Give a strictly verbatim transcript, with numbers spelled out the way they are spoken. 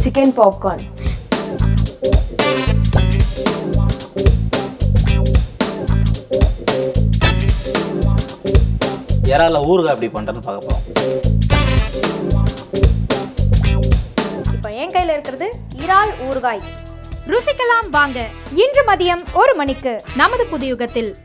chicken popcorn. இறால ஊறுகாய் எப்படி பண்றேன்னு பார்க்க போறோம். இப்போ என் கையில இருக்கிறது இறால் ஊறுகாய். ருசிக்கலாம் வாங்க. இன்று மதியம் ஒரு மணிக்கு நமது புதியுகத்தில்.